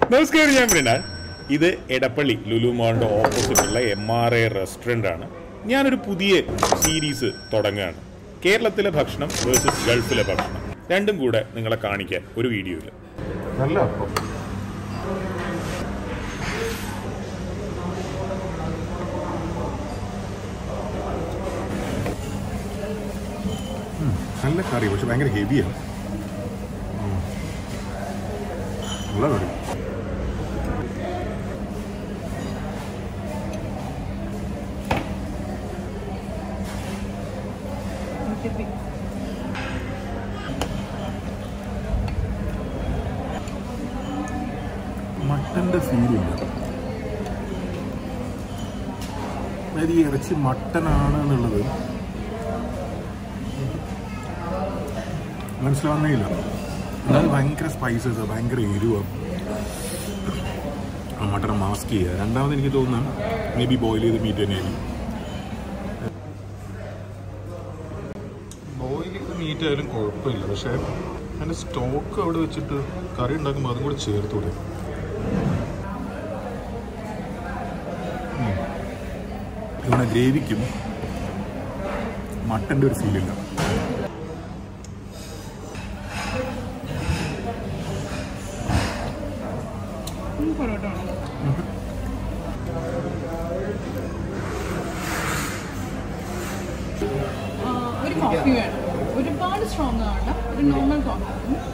നമസ്കാരം, ഞാൻ മൃണാൾ. ഇത് എടപ്പള്ളി ലുലു മോളിന്റെ ഓപ്പോസിറ്റുള്ള MRA റെസ്റ്റോറന്റ് ആണ്. ഞാനൊരു പുതിയ സീരീസ് തുടങ്ങുകയാണ്. കേരളത്തിലെ ഭക്ഷണം വേഴ്സസ് ഗൾഫിലെ ഭക്ഷണം, രണ്ടും കൂടെ നിങ്ങളെ കാണിക്കാൻ ഒരു വീഡിയോയിൽ. നല്ല അപ്പം, നല്ല കറി, പക്ഷെ ഭയങ്കര ഹെവിയാണ്. നല്ല കറി. മട്ടൻ്റെ ഫീലില്ല. അതായത് ഈ ഇറച്ചി മട്ടനാണ് എന്നുള്ളത് മനസ്സിലാവുന്നേയില്ല. അതായത് ഭയങ്കര സ്പൈസസ്, ഭയങ്കര എരിവ്, മട്ടൺ മാസ്ക് ചെയ്യുക. രണ്ടാമത് എനിക്ക് തോന്നുന്നു മേ ബി ബോയിൽ ചെയ്ത് മീറ്റ് തന്നെയായിരിക്കും. ബോയിൽ ചെയ്ത് മീറ്റ് ആയാലും കുഴപ്പമില്ല, പക്ഷേ അതിൻ്റെ സ്റ്റോക്ക് അവിടെ വെച്ചിട്ട് കറി ഉണ്ടാക്കുമ്പോൾ അതും കൂടി ചേർത്തൂടെ. ഇവിടെ ഗ്രേവിക്കും മട്ടൻ്റെ ഒരു ഫീലില്ല. ഒരു കോഫി വേണം, ഒരുപാട് സ്ട്രോങ് ആണ്, ഒരു നോർമൽ കോഫി.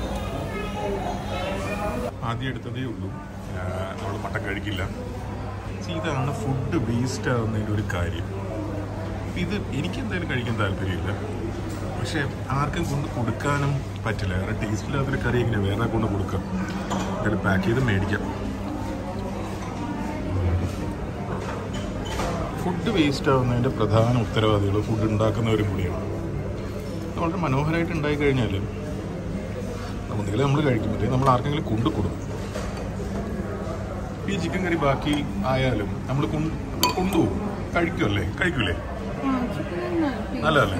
ആദ്യം എടുത്തതേ ഉള്ളൂ, നമ്മൾ മട്ടൻ കഴിക്കില്ല. ഇതാണ് ഫുഡ് വേസ്റ്റ് ആവുന്നതിൻ്റെ ഒരു കാര്യം. ഇത് എനിക്ക് എന്തായാലും കഴിക്കാൻ താല്പര്യമില്ല, പക്ഷേ ആർക്കും കൊണ്ട് കൊടുക്കാനും പറ്റില്ല. കാരണം ടേസ്റ്റില്ലാത്തൊരു കറി എങ്ങനെ വേറെ കൊണ്ട് കൊടുക്കാം? എന്തായാലും പാക്ക് ചെയ്ത് മേടിക്കാം. ഫുഡ് വേസ്റ്റ് ആവുന്നതിൻ്റെ പ്രധാന ഉത്തരവാദികൾ ഫുഡ് ഉണ്ടാക്കുന്നവരും കൂടിയാണ്. വളരെ മനോഹരമായിട്ട് ഉണ്ടായിക്കഴിഞ്ഞാൽ ഒന്നുകിൽ നമ്മൾ കഴിക്കും, പറ്റില്ല നമ്മൾ ആർക്കെങ്കിലും കൊണ്ടു കൊടുക്കും. ഈ ചിക്കൻ കറി ബാക്കി ആയാലും നമ്മൾ കൊണ്ടുപോകും, കഴിക്കുമല്ലേ? കഴിക്കൂലേ? നല്ലതല്ലേ?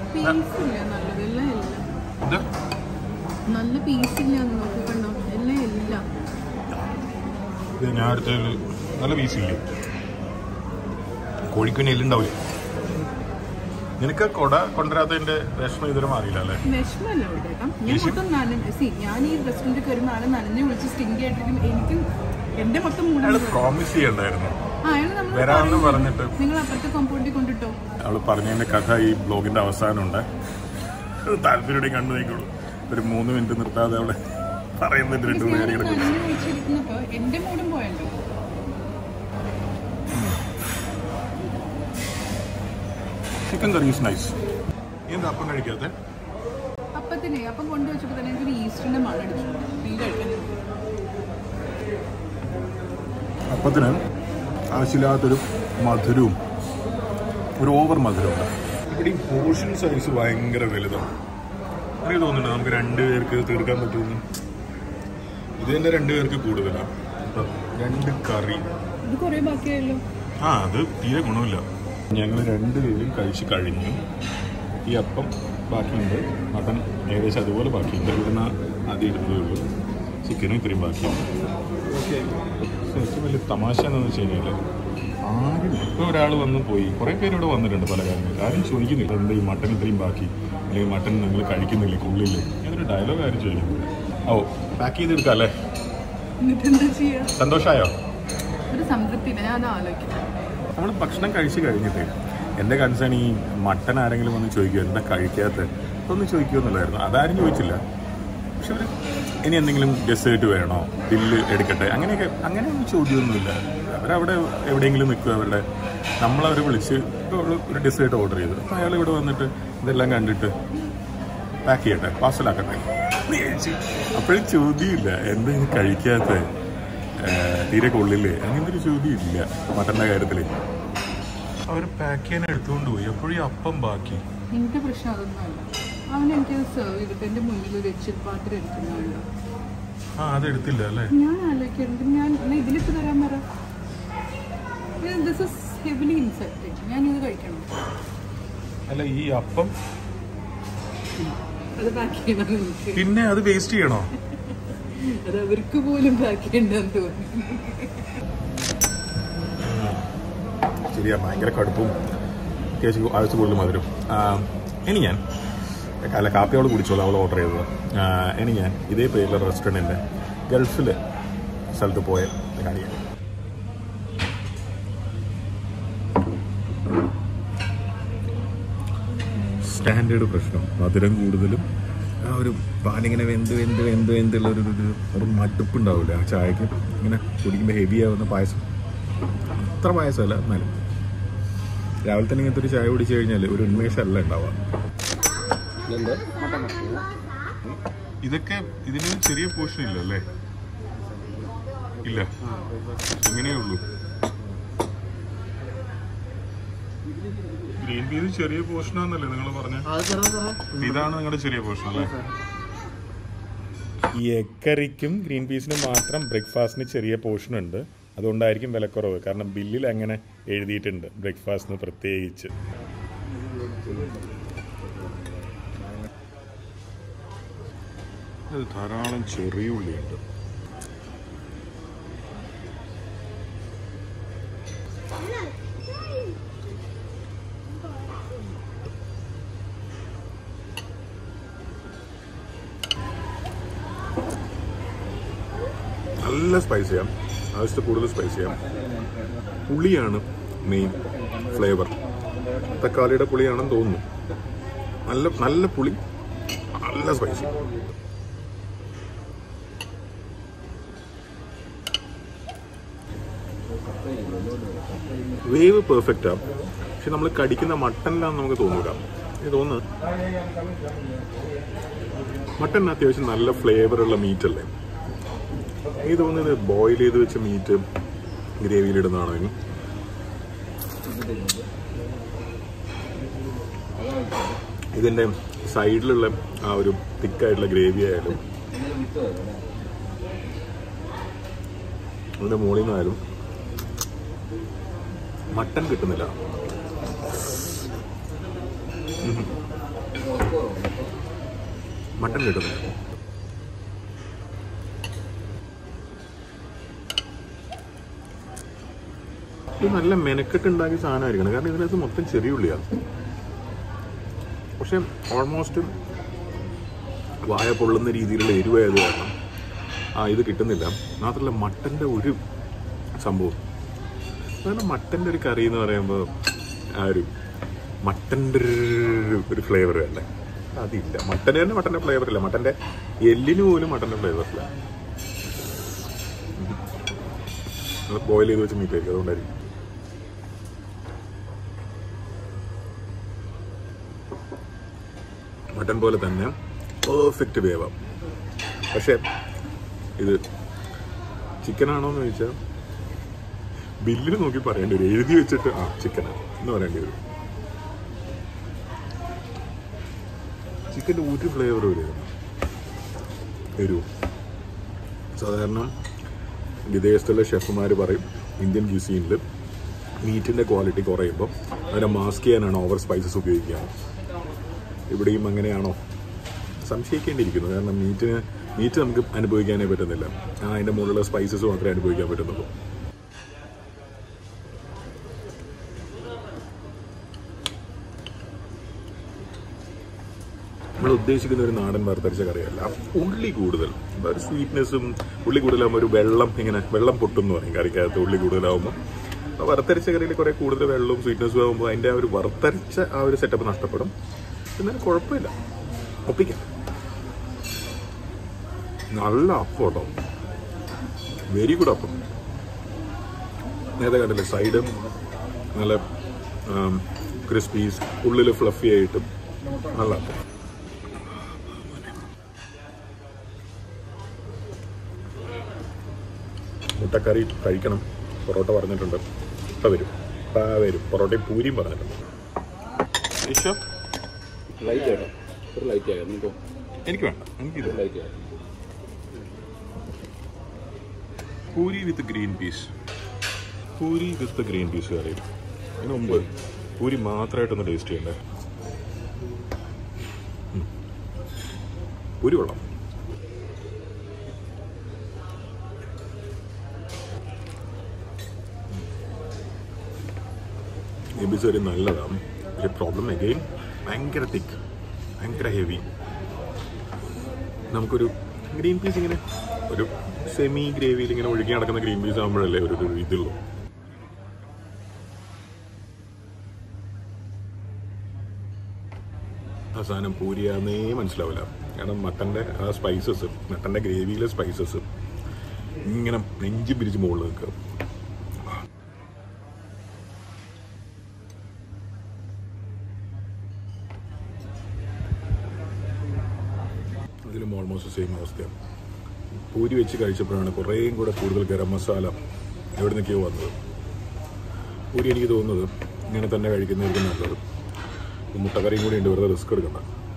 നല്ല പീസില്ല, ഞാൻ അടുത്ത നല്ല പീസില്ലേ? കോഴിക്കുഞ്ഞ് എല്ലുണ്ടാവില്ലേ? നിനക്ക് കൊട കൊണ്ടുവരാത്തതിന്റെ വിഷമം ഇതുവരെ മാറിയില്ല അല്ലേ? വിഷമല്ല വിട്ടേക്കാം. ഞാൻ ഈ റെസ്റ്റോറൻറ്റിൽ കയറുന്ന ആളെ നനഞ്ഞു വിളിച്ച് സ്റ്റിങ്കി ആയിട്ടിരിക്കും. എനിക്ക് എന്റെ മൊത്തം പ്രോമിസ് ചെയ്യണ്ടായിരുന്നു വരാമെന്ന് പറഞ്ഞിട്ട്. നിങ്ങൾ അപ്പുറത്തെ കോമ്പൗണ്ടിൽ കൊണ്ടിട്ടോ. അവള് പറഞ്ഞതിന്റെ കഥ ഈ ബ്ലോഗിന്റെ അവസാനമുണ്ട്. താല്പര്യം കണ്ടു നോക്കുള്ളൂ. ഒരു 3 മിനിറ്റ് നിർത്താതെ അവളെ പറയുന്നുണ്ട്. 2 കാര്യങ്ങൾ എന്റെ മൂടും പോയല്ലോ. Chicken curry is nice. എന്താ അപ്പം കഴിക്കാത്ത? അപ്പത്തിനെ അപ്പം കൊണ്ടുവച്ചപ്പോൾ തന്നെ എനിക്കൊരു ഈസ്റ്ററിന്റെ മണം അടിച്ചു. നീ കഴിക്കാൻ അപ്പത്തിന് ആവശ്യമില്ലാത്തൊരു മധുരവും ഒരു ഓവർ മധുരമുണ്ട്. ഇവിടെ ഈ പോർഷൻ സൈസ് ഭയങ്കര വലുതാണ്. എനിക്ക് തോന്നുന്നുണ്ട് നമുക്ക് 2 പേർക്ക് തീർക്കാൻ പറ്റുമെന്ന്. ഇത് തന്നെ 2 പേർക്ക് കൂടുതലാണ്. 2 കറി ഇത് കുറേ ബാക്കിയായല്ലോ. അത് തീരെ ഗുണമില്ല. ഞങ്ങൾ 2 പേരും കഴിച്ച് കഴിഞ്ഞു. ഈ അപ്പം ബാക്കിയുണ്ട്, മട്ടൻ ഏകദേശം അതുപോലെ ബാക്കിയുണ്ട്. ഇവിടുന്ന് ആദ്യം എടുത്തതേ ഉള്ളൂ. ചിക്കനും ഇത്രയും ബാക്കിയുണ്ട്. ഏറ്റവും വലിയ തമാശ എന്താണെന്ന് വെച്ച് കഴിഞ്ഞാൽ ആരും ഇപ്പോൾ ഒരാൾ വന്ന് പോയി, കുറേ പേര് ഇവിടെ വന്നിട്ടുണ്ട് പല കാര്യങ്ങൾ. ആരും ചോദിക്കുന്നില്ല എന്താ ഈ മട്ടൻ ഇത്രയും ബാക്കി, അല്ലെങ്കിൽ മട്ടൻ നിങ്ങൾ കഴിക്കുന്നില്ലേ ഉള്ളിൽ. ഞാനൊരു ഡയലോഗ് ആരും ചോദിക്കുന്നില്ല. പാക്ക് ചെയ്തെടുക്കാം അല്ലേ? സന്തോഷമായോ? ഒരു സംതൃപ്തി. ഞാൻ ആലോചിക്കാം, നമ്മൾ ഭക്ഷണം കഴിച്ച് കഴിഞ്ഞിട്ട് എൻ്റെ കൺസേൺ ഈ മട്ടൻ ആരെങ്കിലും വന്ന് ചോദിക്കുമോ എന്താ കഴിക്കാത്ത ഒന്നും ചോദിക്കുമെന്നുള്ളായിരുന്നു. അതാരും ചോദിച്ചില്ല. പക്ഷെ അവർ ഇനി എന്തെങ്കിലും ഡെസേർട്ട് വേണോ, ബില്ല് എടുക്കട്ടെ, അങ്ങനെയൊന്നും ചോദ്യമൊന്നുമില്ല. അവരവിടെ എവിടെയെങ്കിലും നിൽക്കുക. നമ്മളവരെ വിളിച്ച് ഒരു ഡെസേർട്ട് ഓർഡർ ചെയ്തു. അപ്പോൾ അയാൾ ഇവിടെ വന്നിട്ട് ഇതെല്ലാം കണ്ടിട്ട് പാക്ക് ചെയ്യട്ടെ, പാർസലാക്കട്ടെ ചോദിച്ചു. അപ്പോഴും ചോദ്യമില്ല എന്താ ഇത് കഴിക്കാത്ത, തീരെ കൊള്ളില്ലേ, അങ്ങനത്തെ ഒരു ചോദ്യം ഇല്ല മട്ടൻ്റെ കാര്യത്തിൽ. അവർ പാക്ക് ചെയ്യാൻ എടുത്തുകൊണ്ട് പോയി. അപ്പോഴും ഈ അപ്പം ബാക്കി. എനിക്ക് പ്രശ്നം അതൊന്നുമല്ല. അവനെനിക്ക് സെർവ് ചെയ്തിട്ട് എൻ്റെ മുന്നിൽ ഒരു എച്ചിൽ പാത്രം എടുക്കുന്നുണ്ട്. അതെടുത്തില്ല അല്ലേ? ഞാൻ ആലോചിക്കുന്നുണ്ട്, ഞാൻ ഇതിലിട്ട് തരാൻ പറ. This is heavily interesting. ഞാൻ ഇത് കഴിക്കണം. അല്ല ഈ അപ്പം അത് പാക്ക് ചെയ്യണം. പിന്നെ അത് വേസ്റ്റ് ചെയ്യണോ? അത് അവർക്ക് പോലും പാക്ക് ചെയ്യണ്ടെന്ന് തോന്നി. ശരിയാ, ഭയങ്കര കടുപ്പും അത്യാവശ്യം ആവശ്യം കൂടുതൽ മധുരം. ഇനി ഞാൻ കാപ്പിയോട് കുടിച്ചോളൂ അവൾ ഓർഡർ ചെയ്തത്. ഇനി ഞാൻ ഇതേ പേരിലുള്ള റെസ്റ്റോറൻറ്റിൻ്റെ ഗൾഫിൽ സ്ഥലത്ത് പോയ കാണിയാണ്. സ്റ്റാൻഡേർഡ് പ്രശ്നം, മധുരം കൂടുതലും ആ ഒരു പാലിങ്ങനെ വെന്തുള്ള ഒരു മടുപ്പുണ്ടാവില്ല ആ ചായക്ക്. ഇങ്ങനെ കുടിക്കുമ്പോൾ ഹെവി ആവുന്ന പായസം, അത്ര പായസമല്ല എന്നാലും രാവിലെ തന്നെ ഇങ്ങനത്തെ ഒരു ചായ കുടിച്ചു കഴിഞ്ഞാൽ ഒരു ഉന്മേഷമല്ല ഉണ്ടാവുക. ഇതൊക്കെ ഇതിന് ചെറിയ പോർഷൻ ഇല്ല അല്ലേ? ഇല്ല, ഇങ്ങനെയുള്ളൂ. ഗ്രീൻ പീസ് ചെറിയ പോർഷനാന്നല്ലേ നിങ്ങൾ പറഞ്ഞ? ഇതാണ് നിങ്ങളുടെ ചെറിയ പോർഷൻ അല്ലേ? ഈ എഗ് കറിക്കും ഗ്രീൻ പീസിനും മാത്രം ബ്രേക്ക്ഫാസ്റ്റിന് ചെറിയ പോർഷൻ ഉണ്ട്. അതുകൊണ്ടായിരിക്കും വിലക്കുറവ്. കാരണം ബില്ലിൽ അങ്ങനെ എഴുതിയിട്ടുണ്ട് ബ്രേക്ക്ഫാസ്റ്റിന് പ്രത്യേകിച്ച്. അത് ധാരാളം ചെറിയ ഉള്ളിയുണ്ട്. നല്ല സ്പൈസിയാണ്, ആവശ്യത്തിൽ കൂടുതൽ സ്പൈസിയാണ്. പുളിയാണ് മെയിൻ ഫ്ലേവർ. തക്കാളിയുടെ പുളിയാണെന്ന് തോന്നുന്നു. നല്ല പുളി, നല്ല സ്പൈസി. വേവ് പെർഫെക്റ്റാണ്. പക്ഷെ നമ്മൾ കടിക്കുന്ന മട്ടനിലാന്ന് നമുക്ക് തോന്നൂല. എനിക്ക് തോന്നുന്നു മട്ടൻ അത്യാവശ്യം നല്ല ഫ്ലേവറുള്ള മീറ്റല്ലേ. എനിക്ക് തോന്നുന്നത് ബോയിൽ ചെയ്ത് വെച്ച മീറ്റ് ഗ്രേവിയിലിടുന്നതാണെങ്കിൽ ഇതിൻ്റെ സൈഡിലുള്ള ആ ഒരു തിക്കായിട്ടുള്ള ഗ്രേവി ആയാലും അതിൻ്റെ മുകളിൽ നിന്നായാലും മട്ടൻ കിട്ടുന്നില്ല. മട്ടൻ കിട്ടുന്നില്ല. ഇത് നല്ല മെനക്കെട്ടുണ്ടാക്കിയ സാധനമായിരിക്കണം. കാരണം ഇതിനകത്ത് മൊത്തം ചെറിയ ഉള്ളിയാണ്. പക്ഷെ ഓൾമോസ്റ്റ് വായ പൊള്ളുന്ന രീതിയിലുള്ള എരിവായത് കാരണം ഇത് കിട്ടുന്നില്ല. മാത്രമല്ല മട്ടൻ്റെ ഒരു സംഭവം, കാരണം മട്ടൻ്റെ ഒരു കറി എന്ന് പറയുമ്പോൾ ആ ഒരു മട്ടൻ്റെ ഒരു ഫ്ലേവർ അല്ലേ, അതില്ല. മട്ടൻ്റെ തന്നെ മട്ടൻ്റെ ഫ്ലേവർ ഇല്ല. മട്ടൻ്റെ എല്ലിന് പോലും മട്ടൻ്റെ ഫ്ലേവറില്ല. ബോയിൽ ചെയ്ത് വെച്ച് മീറ്റായിരിക്കും, അതുകൊണ്ടായിരിക്കും. മട്ടൻ പോലെ തന്നെ പെർഫെക്റ്റ് വേവാം. പക്ഷെ ഇത് ചിക്കനാണോ എന്ന് ചോദിച്ചാൽ ബില്ലിൽ നോക്കി പറയേണ്ടി വരും. എഴുതി വെച്ചിട്ട് ചിക്കനാണ് എന്ന് പറയേണ്ടി വരും. ചിക്കൻ്റെ ഒരു ഫ്ലേവർ വരും. സാധാരണ വിദേശത്തുള്ള ഷെഫുമാർ പറയും ഇന്ത്യൻ ക്യൂസീനിൽ മീറ്റിൻ്റെ ക്വാളിറ്റി കുറയുമ്പോൾ അതിനെ മാസ്ക് ചെയ്യാനാണ് ഓവർ സ്പൈസസ് ഉപയോഗിക്കുക. ഇവിടെയും അങ്ങനെയാണോ സംശയിക്കേണ്ടിയിരിക്കുന്നു. കാരണം മീറ്റ് നമുക്ക് അനുഭവിക്കാനേ പറ്റുന്നില്ല. അതിൻ്റെ മുകളിലുള്ള സ്പൈസസ് മാത്രമേ അനുഭവിക്കാൻ പറ്റുന്നുള്ളൂ. നമ്മൾ ഉദ്ദേശിക്കുന്ന ഒരു നാടൻ വറുത്തരച്ച കറിയല്ല. ഉള്ളി കൂടുതൽ, ഒരു സ്വീറ്റ്നെസ്സും. ഉള്ളി കൂടുതലാകുമ്പോൾ ഒരു വെള്ളം പൊട്ടും എന്ന് പറയും കറിക്കകത്ത്. ഉള്ളി കൂടുതലാകുമ്പോൾ വറുത്തരച്ച കറിയിൽ കുറേ കൂടുതൽ വെള്ളവും സ്വീറ്റ്നെസ്സും ആകുമ്പോൾ അതിൻ്റെ ആ ഒരു വറുത്തരച്ച ആ ഒരു സെറ്റപ്പ് നഷ്ടപ്പെടും. എന്നാലും കുഴപ്പമില്ല, ഒപ്പിക്കാം. നല്ല അപ്പം കേട്ടോ, വെരി ഗുഡ് അപ്പം. നേരത്തെ കണ്ടില്ലേ, സൈഡും നല്ല ക്രിസ്പീസ്, ഉള്ളിൽ ഫ്ലഫി ആയിട്ടും നല്ല അപ്പം. മുട്ടക്കറി കഴിക്കണം. പൊറോട്ട പറഞ്ഞിട്ടുണ്ട്, ഇപ്പം വരും. പൊറോട്ടയും പൂരിയും പറഞ്ഞിട്ടുണ്ട്. എനിക്ക് വേണ്ട, എനിക്കിത് puri with green peas. Curry. അതിന് മുമ്പ് പൂരി മാത്രമായിട്ടൊന്ന് ടേസ്റ്റ് ചെയ്യണ്ടേ. പൂരി കൊള്ളാം. ഗ്രീൻ പീസ് കറി നല്ലതാണ്. പക്ഷേ പ്രോബ്ലം അഗെയിൻ ഭയങ്കര തിക്ക്, ഭയങ്കര ഹെവി. നമുക്കൊരു ഗ്രീൻ പീസ് ഇങ്ങനെ ഒരു സെമി ഗ്രേവിയിൽ ഇങ്ങനെ ഒഴുകി നടക്കുന്ന ഗ്രീൻ പീസ് ആകുമ്പോഴല്ലേ ഒരു ഇതുള്ളൂ. അവസാനം പൂരിയാന്നേ മനസ്സിലാവില്ല. കാരണം മട്ടൻ്റെ ആ സ്പൈസസ്, മട്ടൻ്റെ ഗ്രേവിയിലെ സ്പൈസസ് ഇങ്ങനെ നെഞ്ചും പിരിച്ച് മുകളിൽ നിൽക്കുക. ഇതിലും ഓൾമോസ്റ്റ് സെയിം അവസ്ഥയാണ്. പൂരി വെച്ച് കഴിച്ചപ്പോഴാണ് കുറേയും കൂടെ കൂടുതൽ ഗരം മസാല എവിടെ നിൽക്കുകയോ വന്നത്. പൂരി എനിക്ക് തോന്നുന്നത് ഇങ്ങനെ തന്നെ കഴിക്കുന്നതായിരിക്കും നല്ലത്. മുട്ടക്കറിയും കൂടി ഉണ്ട്, വെറുതെ റിസ്ക് എടുക്കണ്ട.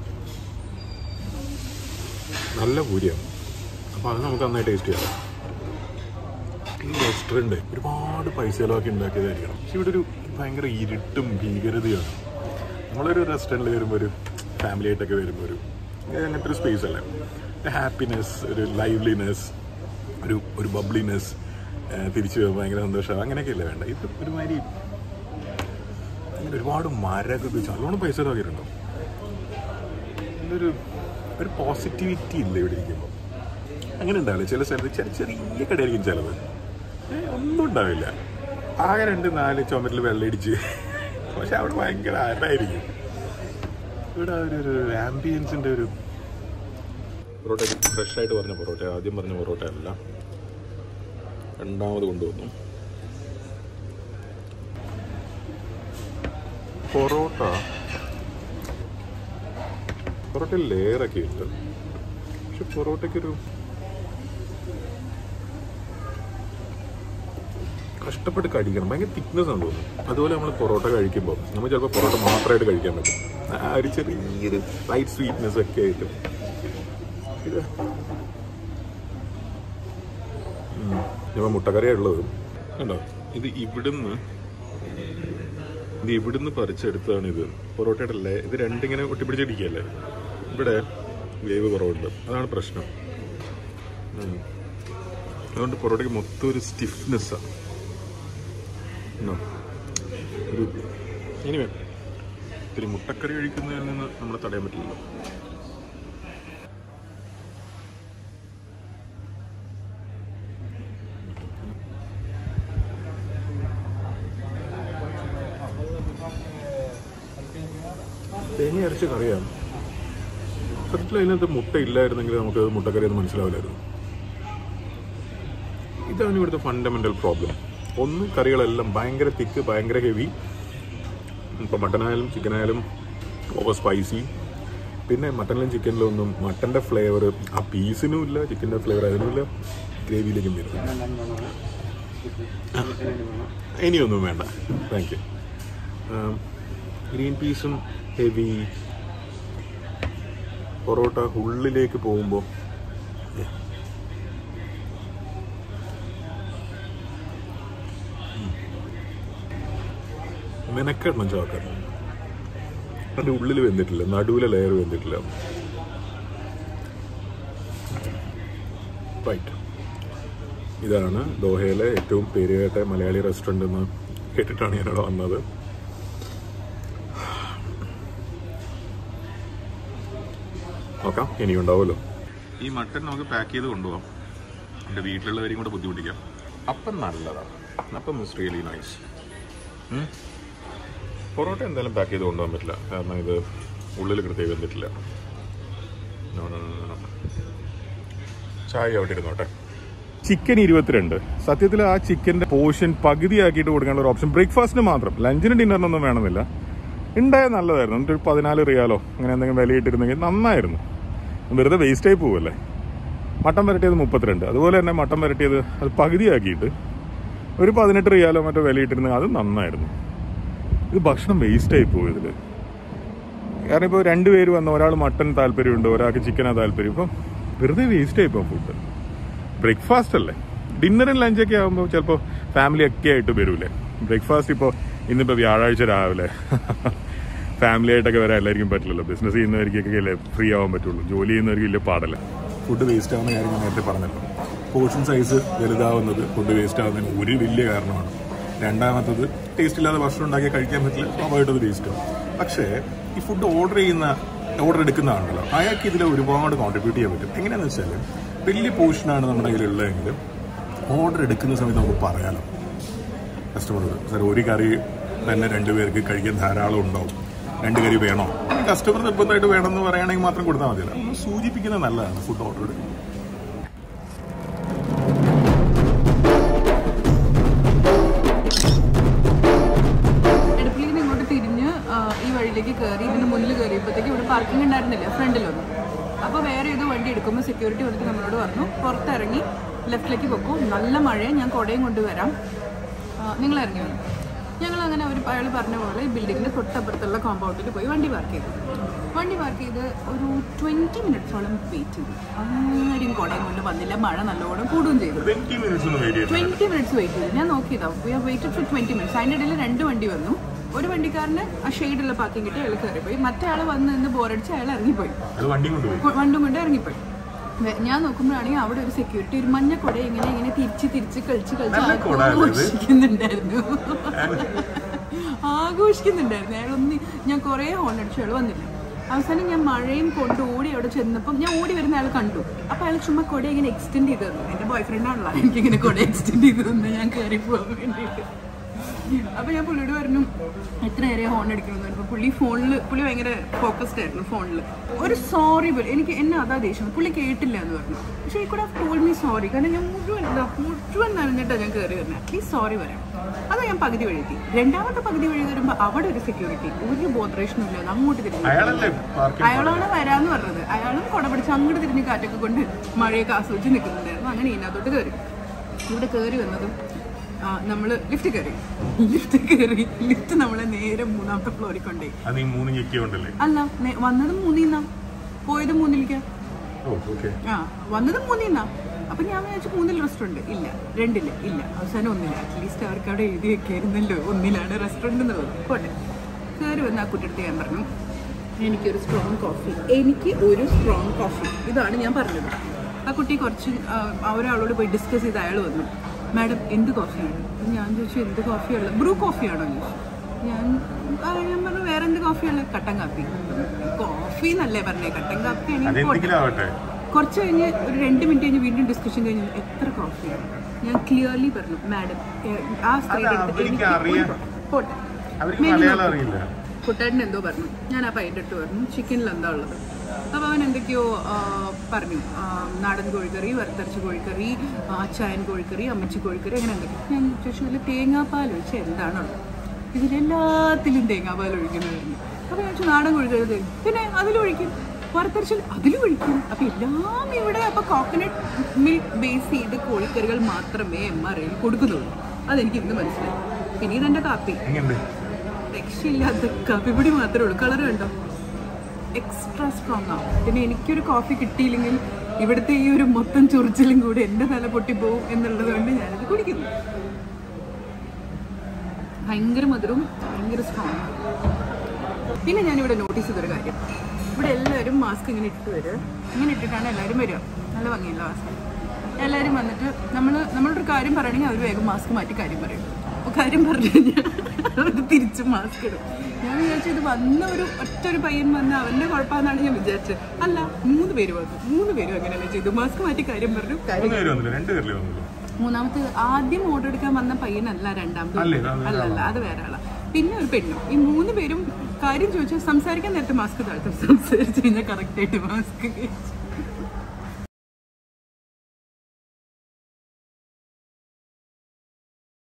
നല്ല പൂരിയാണ്. അപ്പോൾ അത് നമുക്ക് നന്നായി ടേസ്റ്റ് ചെയ്യാം. ഈ റെസ്റ്റോറൻറ്റ് ഒരുപാട് പൈസ ചിലവാക്കി ഉണ്ടാക്കിയതായിരിക്കണം. പക്ഷെ ഇവിടെ ഒരു ഭയങ്കര ഇരുട്ടും ഭീകരതയാണ്. നമ്മളൊരു റെസ്റ്റോറൻറ്റിൽ വരുമ്പോൾ ഒരു ഫാമിലി ആയിട്ടൊക്കെ വരുമ്പോൾ അങ്ങനത്തെ ഒരു സ്പേസ് അല്ലേ. ഹാപ്പിനെസ്, ഒരു ലൈവ്ലിനെസ്, ഒരു ബബ്ലിനെസ്, തിരിച്ചു വരുമ്പോൾ ഭയങ്കര സന്തോഷം, അങ്ങനെയൊക്കെയല്ലേ വേണ്ട. ഇത് ഒരുമാതിരി അങ്ങനെ ഒരുപാട് മരമൊക്കെ വെച്ച് നല്ലോണം പൈസ ചിലവാക്കിയിട്ടുണ്ടോ. ഒരു പോസിറ്റിവിറ്റി ഇല്ല ഇവിടെ ഇരിക്കുമ്പോൾ. അങ്ങനെ ഉണ്ടാവില്ല ചില സ്ഥലത്ത്. ചെറിയ കടയായിരിക്കും ചിലത്, ഒന്നും ഉണ്ടാവില്ല. ആകെ 2-4 ചുമരിൽ വെള്ളമടിച്ച്, പക്ഷെ അവിടെ ഭയങ്കര ആരായിരിക്കും. ഇവിടെ ഒരു ആംബിയൻസിൻ്റെ ഒരു പൊറോട്ട ഫ്രഷായിട്ട് പറഞ്ഞ പൊറോട്ട, ആദ്യം പറഞ്ഞ പൊറോട്ട അല്ല, രണ്ടാമത് കൊണ്ടുവന്നു. പൊറോട്ട ലെയറൊക്കെ ഉണ്ട്, പക്ഷെ പൊറോട്ടയ്ക്കൊരു കഷ്ടപ്പെട്ട് കഴിക്കണം. ഭയങ്കര തിക്നെസ് ആണ് തോന്നുന്നു. അതുപോലെ നമ്മൾ പൊറോട്ട കഴിക്കുമ്പോൾ നമ്മൾ ചിലപ്പോൾ പൊറോട്ട മാത്രമായിട്ട് കഴിക്കാൻ പറ്റും. ആ ഒരു ചെറിയൊരു ലൈറ്റ് സ്വീറ്റ്നെസ് ഒക്കെ ആയിട്ട് ഇത് ഇപ്പോൾ മുട്ടക്കറിയാണ് ഉള്ളത് കണ്ടോ. ഇത് ഇവിടുന്ന് പറിച്ചെടുത്തതാണ്. ഇത് പൊറോട്ടയുടെ ഇത് രണ്ടിങ്ങനെ ഒട്ടിപ്പിടിച്ചിരിക്കുകയല്ലേ. ഇവിടെ വേവ് കുറവുണ്ട്, അതാണ് പ്രശ്നം. അതുകൊണ്ട് പൊറോട്ടയ്ക്ക് മൊത്തം ഒരു സ്റ്റിഫ്നെസ്സാണ്. ഇനി ഇത്തിരി മുട്ടക്കറി കഴിക്കുന്നതിൽ നിന്ന് നമ്മളെ തടയാൻ പറ്റില്ലല്ലോ. തേങ്ങ അരച്ച് കറിയാണ്. സത്യത്തിൽ അതിനകത്ത് മുട്ട ഇല്ലായിരുന്നെങ്കിൽ നമുക്ക് മുട്ടക്കറി ഒന്നും മനസ്സിലാവില്ലായിരുന്നു. ഇതാണ് ഇവിടുത്തെ ഫണ്ടമെൻ്റൽ പ്രോബ്ലം. ഒന്ന്, കറികളെല്ലാം ഭയങ്കര തിക്ക്, ഭയങ്കര ഹെവി. ഇപ്പോൾ മട്ടനായാലും ചിക്കനായാലും ഓവർ സ്പൈസി. പിന്നെ മട്ടനിലും ചിക്കനിലും ഒന്നും മട്ടൻ്റെ ഫ്ലേവർ ആ പീസിനും ഇല്ല, ചിക്കൻ്റെ ഫ്ലേവർ അതിനുമില്ല, ഗ്രേവിയിലേക്കും വരും. ഇനിയൊന്നും വേണ്ട, താങ്ക് യു. ഗ്രീൻ പീസും ഹെവി. പൊറോട്ട ഉള്ളിലേക്ക് പോകുമ്പോൾ മെനക്കെടണം ചാക്കാൻ. അതിൻ്റെ ഉള്ളിൽ വെന്തിട്ടില്ല, നടുവിലെ ലെയർ വെന്തിട്ടില്ല. റൈറ്റ്, ഇതാണ് ദോഹയിലെ ഏറ്റവും പേരുകേട്ട മലയാളി റെസ്റ്റോറൻ്റ് എന്ന് കേട്ടിട്ടാണ് ഞാനവിടെ വന്നത്. നോക്കാം, ഇനിയും ഉണ്ടാവുമല്ലോ. ഈ മട്ടൺ നമുക്ക് പാക്ക് ചെയ്ത് കൊണ്ടുപോകാം, എൻ്റെ വീട്ടിലുള്ളവരെയും കൂടെ ബുദ്ധിമുട്ടിക്കാം. അപ്പം നല്ലതാണ്, അപ്പം ഇസ് റിയലി നൈസ്. പൊറോട്ട എന്തായാലും പാക്ക് ചെയ്ത് കൊണ്ടുപോകാൻ പറ്റില്ല, കാരണം ഇത് ഉള്ളിൽ കൃത്യം വെന്തിട്ടില്ല. ചായ അവിടെ ഇരുന്നോട്ടെ. ചിക്കൻ 22. സത്യത്തിൽ ആ ചിക്കൻ്റെ പോർഷൻ പകുതിയാക്കിയിട്ട് കൊടുക്കാനുള്ള ഒരു ഓപ്ഷൻ ബ്രേക്ക്ഫാസ്റ്റിന് മാത്രം, ലഞ്ചിനും ഡിന്നറിനൊന്നും വേണമെന്നില്ല. ഉണ്ടായാൽ നല്ലതായിരുന്നു. എന്നിട്ട് 14 റിയാലോ അങ്ങനെ എന്തെങ്കിലും വിലയിട്ടിരുന്നെങ്കിൽ നന്നായിരുന്നു. വെറുതെ വേസ്റ്റായി പോവല്ലേ. മട്ടൻ വരട്ടിയത് 32. അതുപോലെ തന്നെ മട്ടൻ വരട്ടിയത് അത് പകുതിയാക്കിയിട്ട് ഒരു 18 റിയാലോ മറ്റോ വിലയിട്ടിരുന്നെങ്കിൽ അത് നന്നായിരുന്നു. ഇത് ഭക്ഷണം വേസ്റ്റായി പോകും ഇതിൽ. കാരണം ഇപ്പോൾ 2 പേര് വന്ന, ഒരാൾ മട്ടൻ താല്പര്യമുണ്ട്, ഒരാൾക്ക് ചിക്കനാണ് താല്പര്യം. ഇപ്പം വെറുതെ വേസ്റ്റായി പോകും ഫുഡ്. ബ്രേക്ക്ഫാസ്റ്റ് അല്ലേ. ഡിന്നറും ലഞ്ചൊക്കെ ആകുമ്പോൾ ചിലപ്പോൾ ഫാമിലി ഒക്കെ ആയിട്ട് വരൂലേ. ബ്രേക്ക്ഫാസ്റ്റ് ഇപ്പോൾ ഇന്നിപ്പോൾ വ്യാഴാഴ്ച രാവിലെ ഫാമിലി ആയിട്ടൊക്കെ വരാൻ എല്ലാവർക്കും പറ്റില്ലല്ലോ. ബിസിനസ് ചെയ്യുന്നവർക്കൊക്കെ അല്ലേ ഫ്രീ ആവാൻ പറ്റുള്ളൂ. ജോലി ചെയ്യുന്നവർക്ക് വലിയ പാടല്ല. ഫുഡ് വേസ്റ്റ് ആവുന്ന കാര്യം ഞാൻ നേരത്തെ പറഞ്ഞല്ലോ. പോർഷൻ സൈസ് വലുതാവുന്നത് ഫുഡ് വേസ്റ്റ് ആവുന്നതിന് ഒരു വലിയ കാരണമാണ്. രണ്ടാമത്തത് ടേസ്റ്റ് ഇല്ലാതെ ഭക്ഷണം ഉണ്ടാക്കിയാൽ കഴിക്കാൻ പറ്റില്ല, സ്വാഭാവികമായിട്ട് അത് ടേസ്റ്റും. പക്ഷേ ഈ ഫുഡ് ഓർഡർ എടുക്കുന്നതാണല്ലോ, അയാൾക്ക് ഇതിൽ ഒരുപാട് കോൺട്രിബ്യൂട്ട് ചെയ്യാൻ പറ്റും. എങ്ങനെയാണെന്ന് വെച്ചാൽ വലിയ പോർഷനാണ് നമ്മുടെ കയ്യിലുള്ളതെങ്കിൽ ഓർഡർ എടുക്കുന്ന സമയത്ത് നമുക്ക് പറയാലോ കസ്റ്റമറോട്, സാർ ഒരു കറി തന്നെ 2 പേർക്ക് കഴിക്കാൻ ധാരാളം ഉണ്ടാവും, 2 കറി വേണോ, കസ്റ്റമർ നിർബന്ധമായിട്ട് വേണമെന്ന് പറയുകയാണെങ്കിൽ മാത്രം കൊടുത്താൽ മതിയല്ലോ. നമ്മൾ സൂചിപ്പിക്കുന്നത് നല്ലതാണ് ഫുഡ് ഓർഡർ എടുക്കുന്നത്. ഈ വഴിയിലേക്ക് കയറി ഇതിന് മുന്നിൽ കയറിയപ്പോഴത്തേക്ക് ഇവിടെ പാർക്കിംഗ് ഉണ്ടായിരുന്നില്ല ഫ്രണ്ടിലൊന്നും. അപ്പോൾ വേറെ ഏതോ വണ്ടി എടുക്കുമ്പോൾ സെക്യൂരിറ്റി വന്നിട്ട് നമ്മളോട് പറഞ്ഞു പുറത്തിറങ്ങി ലെഫ്റ്റിലേക്ക് വെക്കും, നല്ല മഴയാണ്, ഞാൻ കുടയും കൊണ്ടുവരാം, നിങ്ങൾ ഇറങ്ങി വന്നു. ഞങ്ങൾ അങ്ങനെ അയാൾ പറഞ്ഞ പോലെ ഈ ബിൽഡിങ്ങിൻ്റെ തൊട്ടപ്പുറത്തുള്ള കോമ്പൗണ്ടിൽ പോയി വണ്ടി പാർക്ക് ചെയ്ത് ഒരു 20 മിനിറ്റ്സോളം വെയിറ്റ് ചെയ്തു. ആരും കുടയും കൊണ്ട് വന്നില്ല, മഴ നല്ലോണം കൂടുകയും ചെയ്തു. 20 മിനിറ്റ്സ് വെയിറ്റ് ചെയ്തു. ഞാൻ നോക്കിയതാണ്, we have waited for 20 minutes. അതിൻ്റെ ഇടയിൽ 2 വണ്ടി വന്നു. ഒരു വണ്ടിക്കാരന് ആ ഷെയ്ഡുള്ള പാർക്കിംഗ് കിട്ടി, അയാൾ കയറിപ്പോയി. മറ്റേ ആൾ വന്ന് നിന്ന് ബോറടിച്ച് അയാൾ ഇറങ്ങിപ്പോയി, വണ്ടി കൊണ്ട് ഇറങ്ങിപ്പോയി. ഞാൻ നോക്കുമ്പോഴാണെങ്കിൽ അവിടെ ഒരു സെക്യൂരിറ്റി ഒരു മഞ്ഞ കുട ഇങ്ങനെ തിരിച്ച് കളിച്ച് ആഘോഷിക്കുന്നുണ്ടായിരുന്നു. അയാളൊന്നും ഞാൻ കുറേ ഹോൺ അടിച്ചു, അയാൾ വന്നില്ല. അവസാനം ഞാൻ മഴയും കൊണ്ട് ഓടി അവിടെ ചെന്നപ്പം ഞാൻ ഓടി വരുന്ന അയാൾ കണ്ടു. അപ്പോൾ അയാൾ ചുമ്മാ കുട ഇങ്ങനെ എക്സ്റ്റെൻഡ് ചെയ്ത് തന്നു. എൻ്റെ ബോയ് ഫ്രണ്ടാണല്ലോ, എനിക്കിങ്ങനെ കുട എക്സ്റ്റെൻഡ് ചെയ്ത് തന്നു ഞാൻ കയറി പോകാൻ വേണ്ടിയിട്ട്. അപ്പോൾ ഞാൻ പുള്ളിയോട് പറഞ്ഞു എത്ര നേരം ഹോൺ അടിക്കണമെന്ന് പറഞ്ഞു. പുള്ളി ഭയങ്കര ഫോക്കസ്ഡ് ആയിരുന്നു ഫോണിൽ. ഒരു സോറി പോലെ എന്നെ അതാ ദേഷ്യം, പുള്ളി കേട്ടില്ല എന്ന് പറഞ്ഞു. പക്ഷേ ഈ കൂടെ ടോൾ മീ സോറി, കാരണം ഞാൻ മുഴുവൻ നനഞ്ഞിട്ടാണ് ഞാൻ കയറി വരുന്നത്. അറ്റ്ലീസ്റ്റ് സോറി പറയാം. അത് ഞാൻ പകുതി വഴുതി. രണ്ടാമത്തെ പകുതി വഴി വരുമ്പോൾ അവിടെ ഒരു സെക്യൂരിറ്റി ഒരു ബോധറേഷനും ഇല്ലാതെ അങ്ങോട്ട് തിരിഞ്ഞു. അയാളാണ് വരാമെന്ന് പറഞ്ഞത്. അയാളും കുട പിടിച്ച് അങ്ങോട്ട് തിരിഞ്ഞ് കാറ്റൊക്കെ കൊണ്ട് മഴയൊക്കെ ആസ്വദിച്ച് നിൽക്കുന്നുണ്ടായിരുന്നു. അങ്ങനെ ഇതിനകത്തോട്ട് കയറി. ഇവിടെ കയറി വന്നതും നമ്മൾ ലിഫ്റ്റ് കയറി. ലിഫ്റ്റ് നമ്മളെ നേരെ 3ാമത്തെ ഫ്ലോറിൽ കൊണ്ടേ. അല്ല, വന്നത് 3ന്നാ, പോയത് 3ലേക്കാ. വന്നത് 3ന്നാ. അപ്പൊ ഞാൻ വിചാരിച്ചു 3ൽ റെസ്റ്റോറൻറ്റ് ഇല്ല, 2ൽ ഇല്ല, അവസാനം 1ൽ. അറ്റ്ലീസ്റ്റ് അവർക്ക് അവിടെ എഴുതി വെക്കായിരുന്നല്ലോ 1ലാണ് റെസ്റ്റോറൻറ്റ് എന്നുള്ളത്. പോട്ടെ, കയറി വന്ന് ആ കുട്ടിയെടുത്ത് ഞാൻ പറഞ്ഞു എനിക്കൊരു സ്ട്രോങ് കോഫി. ഇതാണ് ഞാൻ പറഞ്ഞത്. ആ കുട്ടി കുറച്ച് ഒരാളോട് പോയി ഡിസ്കസ് ചെയ്ത് അയാൾ വന്നു, മാഡം എന്ത് കോഫിയാണ്? ഞാൻ ചോദിച്ചു എന്ത് കോഫിയുള്ള, ബ്രൂ കോഫിയാണോ ചോദിച്ചു. ഞാൻ പറഞ്ഞു വേറെ എന്ത് കോഫിയുള്ള? കട്ടൻ കാപ്പി. കോഫി എന്നല്ലേ പറഞ്ഞേ, കട്ടൻ കാപ്പി ആണെങ്കിൽ. കുറച്ച് കഴിഞ്ഞ് ഒരു 2 മിനിറ്റ് കഴിഞ്ഞ് വീണ്ടും ഡിസ്കഷൻ കഴിഞ്ഞു എത്ര കോഫിയാണ്. ഞാൻ ക്ലിയർലി പറഞ്ഞു മാഡം, ആ സ്ത്രീയുടെ പോട്ടെ കുട്ടേട്ടൻ എന്തോ പറഞ്ഞു. ഞാൻ ആ പൈൻ്റെട്ട് പറഞ്ഞു ചിക്കനിൽ എന്താ ഉള്ളത്. അപ്പോൾ അവൻ എന്തൊക്കെയോ പറഞ്ഞു, നാടൻ കോഴിക്കറി, വറുത്തരച്ച കോഴിക്കറി, അച്ചായൻ കോഴിക്കറി, അമ്മച്ചി കോഴിക്കറി, അങ്ങനെ എന്തൊക്കെ. ഞാൻ ചോദിച്ചു ഇതിൽ തേങ്ങാപ്പാൽ ഒഴിച്ചാൽ എന്താണുള്ളത്? ഇതിലെല്ലാത്തിലും തേങ്ങാപ്പാൽ ഒഴിക്കുന്നതായിരുന്നു. അപ്പോൾ ഞാൻ ചോദിച്ചു നാടൻ കോഴിക്കറി, പിന്നെ അതിലൊഴിക്കും, വറുത്തരച്ചിൽ അതിലൊഴിക്കും. അപ്പോൾ എല്ലാം ഇവിടെ അപ്പോൾ കോക്കനട്ട് മിൽക്ക് ബേസ് ചെയ്ത് കോഴിക്കറികൾ മാത്രമേ MRAയിൽ കൊടുക്കുന്നുള്ളൂ. അതെനിക്ക് ഇന്ന് മനസ്സിലായി. പിന്നെ ഇതെൻ്റെ കാപ്പി രക്ഷയില്ലാത്ത കാപ്പിപ്പൊടി മാത്രമേ ഉള്ളൂ. കളർ കണ്ടോ, എക്സ്ട്രാ സ്ട്രോങ് ആവും. പിന്നെ എനിക്കൊരു കോഫി കിട്ടിയില്ലെങ്കിൽ ഇവിടുത്തെ ഈ ഒരു മൊത്തം ചൊറിച്ചിലും കൂടെ എൻ്റെ തല പൊട്ടിപ്പോവും എന്നുള്ളത് കൊണ്ട് ഞാനത് കുടിക്കുന്നു. ഭയങ്കര മധുരവും ഭയങ്കര സ്ട്രോങ്. പിന്നെ ഞാനിവിടെ നോട്ടീസ് ചെയ്തൊരു കാര്യം, ഇവിടെ എല്ലാവരും മാസ്ക് ഇങ്ങനെ ഇട്ട് വരിക. ഇങ്ങനെ ഇട്ടിട്ടാണ് എല്ലാവരും വരിക. നല്ല ഭംഗിയല്ല മാസ്ക്. എല്ലാവരും വന്നിട്ട് നമ്മളൊരു കാര്യം പറയണമെങ്കിൽ അവർ വേഗം മാസ്ക് മാറ്റി കാര്യം പറയും. അപ്പോൾ കാര്യം പറഞ്ഞു കഴിഞ്ഞാൽ അവർ തിരിച്ച് മാസ്ക് ഇടും. ഞാൻ വിചാരിച്ചു ഇത് വന്ന ഒറ്റൊരു പയ്യൻ വന്ന് അവൻ്റെ കുഴപ്പമെന്നാണ് ഞാൻ വിചാരിച്ചത്. അല്ല, 3 പേര് വന്നു. 3 പേരും അങ്ങനെയല്ലേ ചെയ്തു, മാസ്ക് മാറ്റി കാര്യം പറഞ്ഞു. മൂന്നാമത്തെ ആദ്യം ഓർഡർ എടുക്കാൻ വന്ന പയ്യനല്ല, രണ്ടാമത്തെ അല്ലല്ല, അത് വേറെ ആളാണ്. പിന്നെ ഒരു പെണ്ണും. ഈ 3 പേരും കാര്യം ചോദിച്ചാൽ സംസാരിക്കാൻ നേരത്തെ മാസ്ക് താഴ്ത്തും, സംസാരിച്ച് കഴിഞ്ഞാൽ കറക്റ്റായിട്ട് മാസ്ക് കഴിച്ചു.